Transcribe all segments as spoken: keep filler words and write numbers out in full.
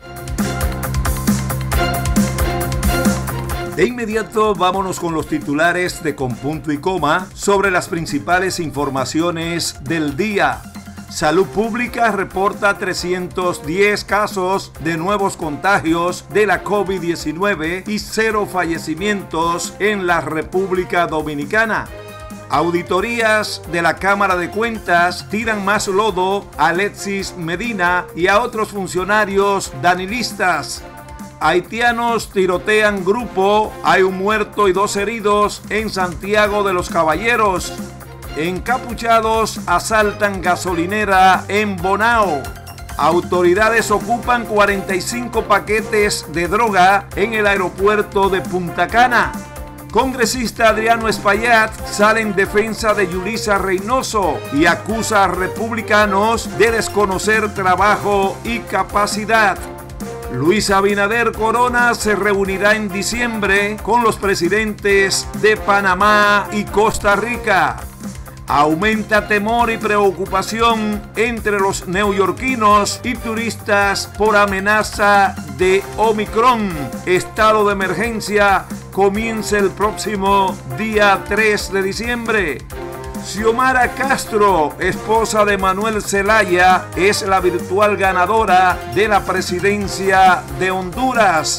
De inmediato vámonos con los titulares de Con Punto y Coma sobre las principales informaciones del día. Salud Pública reporta trescientos diez casos de nuevos contagios de la COVID diecinueve y cero fallecimientos en la República Dominicana. Auditorías de la Cámara de Cuentas tiran más lodo a Alexis Medina y a otros funcionarios danilistas. Haitianos tirotean grupo, hay un muerto y dos heridos en Santiago de los Caballeros. Encapuchados asaltan gasolinera en Bonao. Autoridades ocupan cuarenta y cinco paquetes de droga en el aeropuerto de Punta Cana. Congresista Adriano Espaillat sale en defensa de Yulisa Reynoso y acusa a republicanos de desconocer trabajo y capacidad. Luis Abinader Corona se reunirá en diciembre con los presidentes de Panamá y Costa Rica. Aumenta temor y preocupación entre los neoyorquinos y turistas por amenaza de Omicron. Estado de emergencia comienza el próximo día tres de diciembre. Xiomara Castro, esposa de Manuel Zelaya, es la virtual ganadora de la presidencia de Honduras.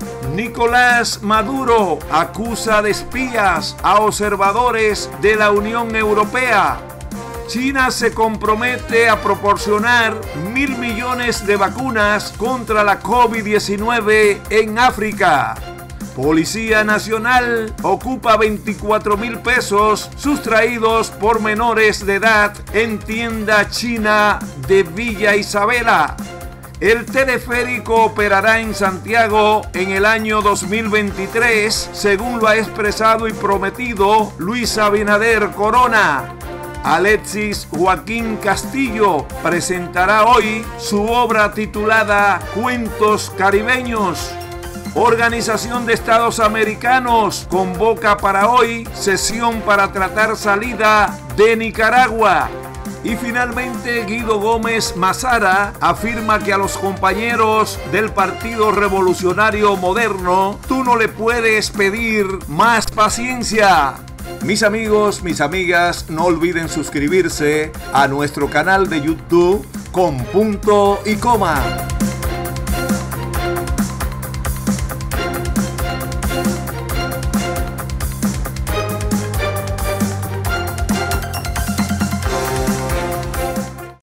Nicolás Maduro acusa de espías a observadores de la Unión Europea. China se compromete a proporcionar mil millones de vacunas contra la COVID diecinueve en África. Policía Nacional ocupa veinticuatro mil pesos sustraídos por menores de edad en tienda china de Villa Isabela. El teleférico operará en Santiago en el año dos mil veintitrés, según lo ha expresado y prometido Luis Abinader Corona. Alexis Joaquín Castillo presentará hoy su obra titulada Cuentos Caribeños. Organización de Estados Americanos convoca para hoy sesión para tratar salida de Nicaragua. Y finalmente Guido Gómez Mazara afirma que a los compañeros del Partido Revolucionario Moderno tú no le puedes pedir más paciencia. Mis amigos, mis amigas, no olviden suscribirse a nuestro canal de YouTube Con Punto y Coma.